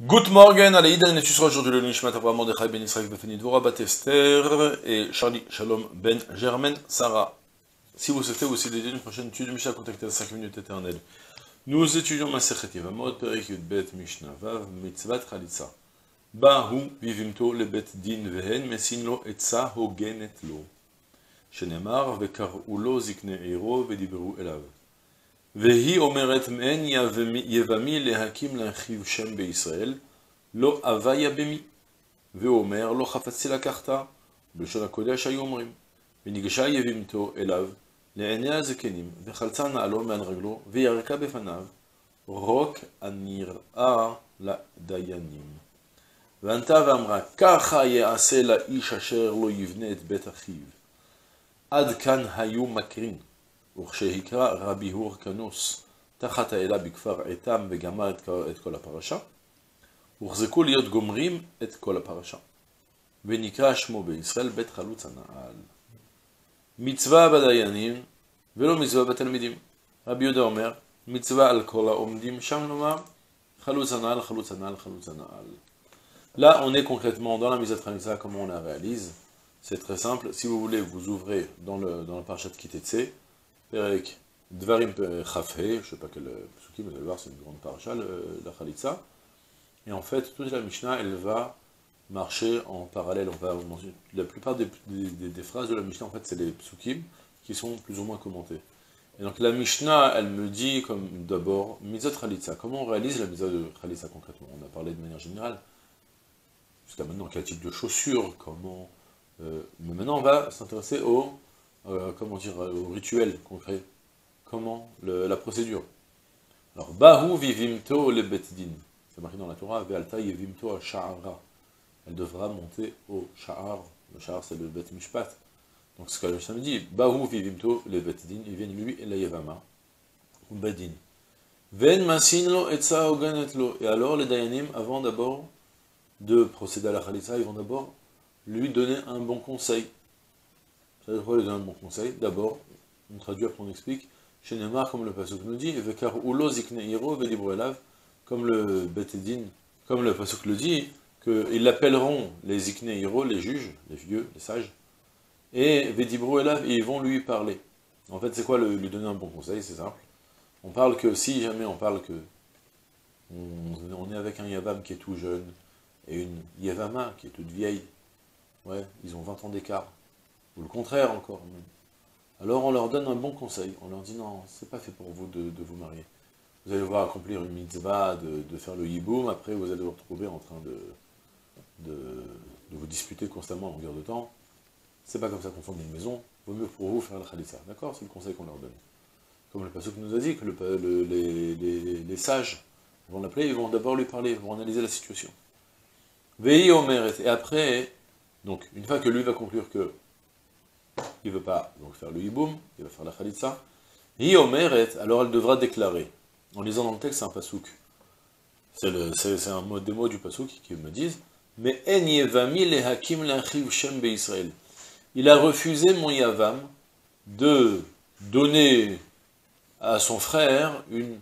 Good morning, Aleïda, et tu seras aujourd'hui le Nishmat Abraham Mordechai Ben Israël Befeni Dvorah Bat Esther et Charlie Shalom Ben Germaine Sarah. Si vous souhaitez aussi dédier une prochaine étude de Mishnah, contactez à 5 minutes éternelles. Nous étudions Masechet Yevamot, Perek Yud Bet Mishnah Vav, Mitzvat Chalitza. Bahu vivimto le Bet Din Vehen, Mesin lo etza hogenet lo. Shenemar, Vekaru lo zikne eiro, Vedibru elav. Vehi omeret men yevami lehakim l'achiv shem beIsraël, lo avaya bemi. Veomer lo chafatzi la karta, b'lshon hakodesh hayu omrim. Venigesha yevimto elav, le'enei hazekenim, vechaltza na'alo me'al raglo, veyarka befanav, rok anir'a la dayanim. V'anta v'amra, kacha ye'aseh la'ish asher lo yivne et bet achiv. Ad kan hayu makrin. וכשהקרא רבי הורקנוס תחת האלה בכפר עתם וגמר את כל הפרשה, הוחזקו להיות גומרים את כל הפרשה. ונקרא שמו בישראל בית חלוץ הנעל. מצווה בדיינים ולא מצווה בתלמידים. רבי יהודה אומר, מצווה על כל העומדים שם לומר, חלוץ הנעל, חלוץ הנעל, חלוץ הנעל. Là, on est concrètement dans la Mizat Chalitza, comment on la réalise. C'est très simple. Si vous voulez, vous ouvrez dans la parashat Kitetse, Perek Dvarim Chafhe, je ne sais pas quel psukim, vous allez voir, c'est une grande paracha, la Chalitza. Et en fait, toute la Mishnah, elle va marcher en parallèle. La plupart des phrases de la Mishnah, en fait, c'est les psukim qui sont plus ou moins commentés. Et donc la Mishnah, elle me dit, comme d'abord, Mizat Chalitza. Comment on réalise la Mizat de Chalitza concrètement? On a parlé de manière générale. Jusqu'à maintenant, quel type de chaussures, comment... mais maintenant, on va s'intéresser au... comment dire, au rituel concret. Comment la procédure. Alors, Bahu vivimto le betdin. C'est marqué dans la Torah, Ve'alta yevimto a sha'ara. Elle devra monter au sha'ar. Le sha'ar, c'est le bet mishpat. Donc, ce que le Mishnah me dit, Bahu vivimto le betdin. Il vient lui et la yevama. Ou bedin. Ven masin lo etza oganet lo. Et alors, les dayanim, avant d'abord de procéder à la chalitza, ils vont d'abord lui donner un bon conseil. Ça veut dire quoi lui donner un bon conseil? D'abord, on traduit, après on explique, chez Neymar, comme le pasuk nous dit, Vekar ulo zikne iro vedibru elav, comme le betedin, comme le pasuk le dit, qu'ils l'appelleront les zikne iro, les juges, les vieux, les sages, et vedibru elav, et ils vont lui parler. En fait, c'est quoi lui donner un bon conseil? C'est simple. On parle que, si jamais on parle que, on est avec un yavam qui est tout jeune, et une yavama qui est toute vieille, ouais, ils ont 20 ans d'écart, ou le contraire encore. Alors on leur donne un bon conseil, on leur dit non, c'est pas fait pour vous de vous marier. Vous allez voir accomplir une mitzvah, de faire le yiboum, après vous allez vous retrouver en train de vous disputer constamment en longueur de temps. C'est pas comme ça qu'on fonde une maison, vaut mieux pour vous faire la khalitsa. D'accord? C'est le conseil qu'on leur donne. Comme le pasuk nous a dit, que les sages vont l'appeler, ils vont d'abord lui parler, ils vont analyser la situation. Vei omeret, et après, donc une fois que lui va conclure que il ne veut pas donc faire le hiboum, il va faire la khalitza. Hi omeret, alors elle devra déclarer. En lisant dans le texte, c'est un pasouk. C'est un mot, des mots du pasouk qui me disent, mais en yevami le hakim l'achiv shem beIsraël. Il a refusé mon yavam de donner à son frère une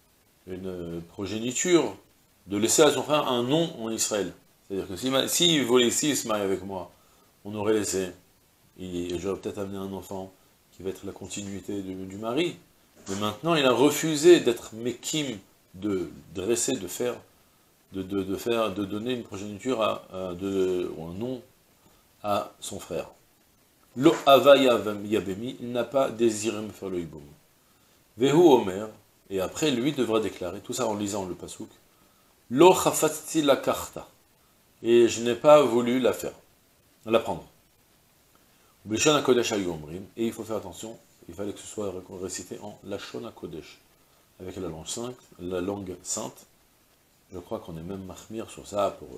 progéniture, de laisser à son frère un nom en Israël. C'est-à-dire que s'il voulait se marier avec moi, on aurait laissé. Et j'aurais peut-être amené un enfant qui va être la continuité du mari. Mais maintenant, il a refusé d'être mekim, de dresser, de donner une progéniture ou un nom à son frère. Lo hava yabemi, il n'a pas désiré me faire le hiboum. Vehu omer, et après lui devra déclarer, tout ça en lisant le pasouk, lo chafatzi la karta, et je n'ai pas voulu la prendre. B'lshon hakodesh hayu omrim, et il faut faire attention, il fallait que ce soit récité en lashon hakodesh, avec la langue sainte. Je crois qu'on est même mahmir sur ça pour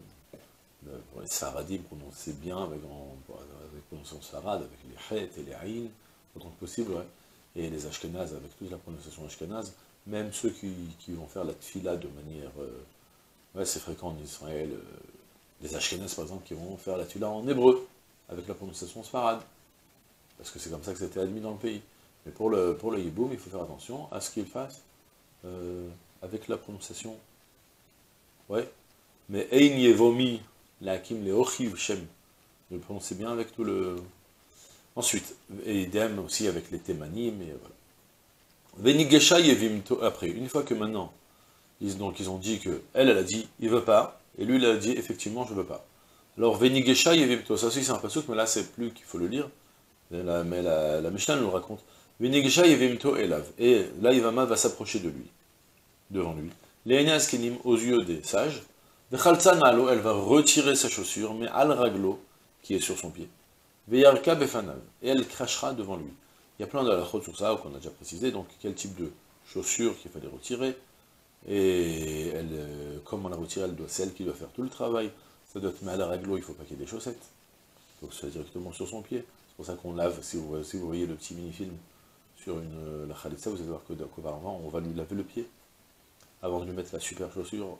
les saradim prononcer bien avec prononciation sarad, avec les chet et les aïn, autant que possible, ouais. Et les ashkenazes avec toute la prononciation ashkenaz, même ceux qui vont faire la tfila de manière, ouais, c'est fréquent en Israël, les ashkenazes par exemple qui vont faire la tfila en hébreu, avec la prononciation sfarad, parce que c'est comme ça que c'était admis dans le pays. Mais pour le hiboum, il faut faire attention à ce qu'il fasse avec la prononciation Ouais. Mais Ein Yevomi, la Hakim le Ochiv Shem. Je le prononçais bien avec tout le... Ensuite, et idem aussi avec les Thémanim, et voilà. Venigesha Yevimto, après, une fois que maintenant, ils ont dit que elle a dit, il veut pas, et lui, il a dit, effectivement, je veux pas. Alors, Venigesha Yevimto, ça aussi c'est un pasuk, mais là, c'est plus qu'il faut le lire, mais la Mishnah nous le raconte. Venigesha Yevimto Elav, et là, Ivama va s'approcher de lui, devant lui. Léena Askenim, aux yeux des sages, Vechaltsan Alo, elle va retirer sa chaussure, mais Al Raglo, qui est sur son pied. Veyarka Befanav, et elle crachera devant lui. Il y a plein d'halachot sur ça, qu'on a déjà précisé, donc quel type de chaussure qu'il fallait retirer, et elle, comme on la retire, c'est elle qui doit faire tout le travail, ça doit être mal à raglo, il ne faut pas qu'il y ait des chaussettes, donc ça directement sur son pied, c'est pour ça qu'on lave, si vous voyez le petit mini-film sur la khalitsa, vous allez voir qu'auparavant, on va lui laver le pied, avant de lui mettre la super chaussure,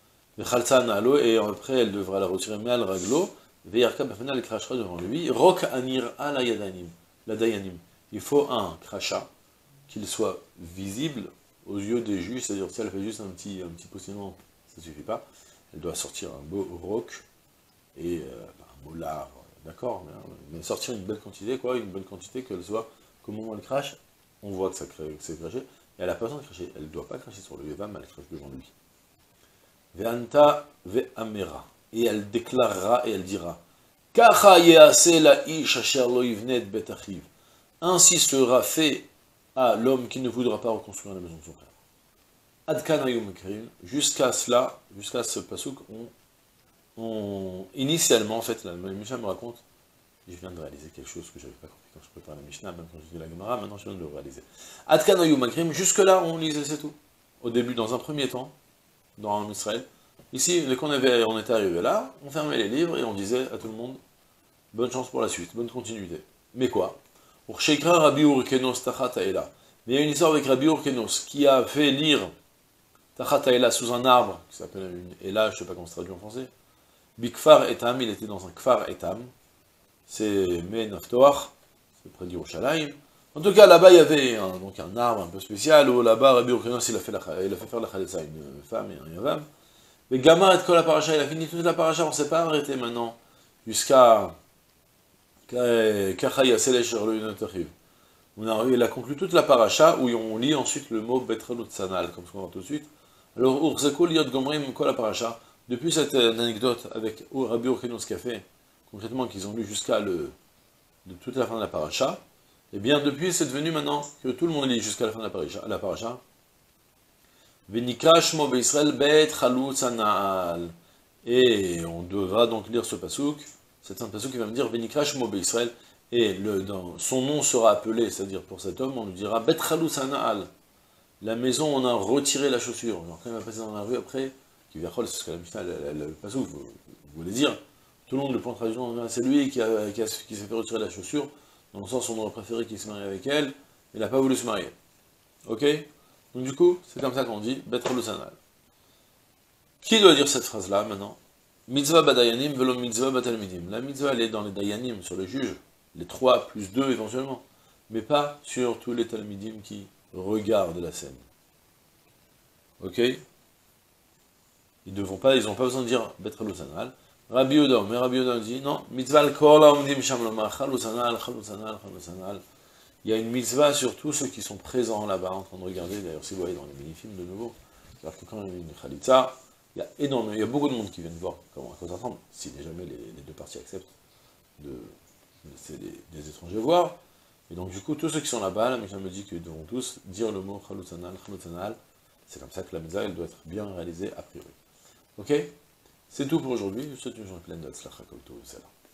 et après elle devra la retirer mal à raglo, Veyarka Befana, elle crachera devant lui, Rok Anir ala Yadanim, la Dayanim. Il faut un crachat, qu'il soit visible aux yeux des juges, c'est-à-dire si elle fait juste un petit poussinement, ça ne suffit pas. Elle doit sortir un beau roc et un beau lard, d'accord, mais sortir une belle quantité, quoi, une bonne quantité, qu'elle soit, qu'au moment où elle crache, on voit que c'est craché, et elle n'a pas besoin de cracher, elle ne doit pas cracher sur le Yevam, elle crache devant lui. Ve'anta ve'amera, et elle déclarera et elle dira, Kacha ye'ase la ish asher lo yivnet bet achiv. Ainsi sera fait à l'homme qui ne voudra pas reconstruire la maison de son frère. Adkan ayum ekrim, jusqu'à cela, jusqu'à ce pasuk, initialement, en fait, la Mishnah me raconte, je viens de réaliser quelque chose que je n'avais pas compris quand je préparais la Mishnah, même quand je dis la Gemara, maintenant je viens de le réaliser. Adkan ayum ekrim, jusque-là, on lisait, c'est tout. Au début, dans un premier temps, dans Israël. Ici, dès qu'on était arrivé là, on fermait les livres et on disait à tout le monde, bonne chance pour la suite, bonne continuité. Mais quoi? Pour Sheikra Rabbi Urkenos Tachat Haela. Mais il y a une histoire avec Rabbi Urkenos qui a fait lire Tachat Haela sous un arbre, qui s'appelle une Ela, je ne sais pas comment se traduit en français. Bikfar Etam, il était dans un Kfar Etam. C'est Menaftoach, c'est près d'Yerushalayim. En tout cas, là-bas, il y avait donc un arbre un peu spécial, où là-bas, Rabbi Urkenos, il a fait faire la Khalitsa à une femme et un Yavam. Mais Gamar et Kol la paracha, il a fini toute la paracha, on ne s'est pas arrêté maintenant, jusqu'à il a conclu toute la paracha où on lit ensuite le mot Betralut Sanal, comme ce qu'on voit tout de suite. Alors, Urzeko Liot Gomrim, quoi la paracha? Depuis cette anecdote avec Rabbi Urkenos qui a fait, concrètement, qu'ils ont lu jusqu'à de toute la fin de la paracha, et bien depuis c'est devenu maintenant que tout le monde lit jusqu'à la fin de la paracha. Venikra Shmo Be'Israël Betralut Sanal. Et on devra donc lire ce pasuk. C'est un pasuk qui va me dire Venikra Shmo Be'Israël, et son nom sera appelé, c'est-à-dire pour cet homme, on lui dira Betralou Sana'al. La maison, on a retiré la chaussure. Alors quand il va passer dans la rue après, qui vient c'est ce que la Mishnah, le pasuk voulait dire, tout le monde le prend traditionnellement, c'est lui qui s'est fait retirer la chaussure, dans le sens où on aurait préféré qu'il se marie avec elle, il n'a pas voulu se marier. Ok? Donc du coup, c'est comme ça qu'on dit Betralou Sana'al. Qui doit dire cette phrase-là maintenant? Mitzvah badayanim velo mitzvah batalmidim. La mitzvah, elle est dans les dayanim, sur les juges, les 3 plus 2 éventuellement, mais pas sur tous les talmidim qui regardent la scène. Ok? Ils n'ont pas besoin de dire Betralou Sanal. Rabbi Yehuda, mais Rabbi Yehuda dit non, mitzvah al-kol ha'omdim sham lomar, chalou sanal, chalou sanal, chalou sanal. Il y a une mitzvah sur tous ceux qui sont présents là-bas, en train de regarder, d'ailleurs si vous voyez dans les mini-films de nouveau, c'est-à-dire que quand il y a une khalitsa, il y a beaucoup de monde qui viennent voir comment à quoi ça ressemble, si jamais les deux parties acceptent de laisser des étrangers voir. Et donc du coup, tous ceux qui sont là-bas, la Mishnah me dit qu'ils devront tous dire le mot Chalou Sanal. C'est comme ça que la mitzvah, elle doit être bien réalisée a priori. Ok? C'est tout pour aujourd'hui, je vous souhaite une journée pleine de Tzlacha Kol Tov, salam.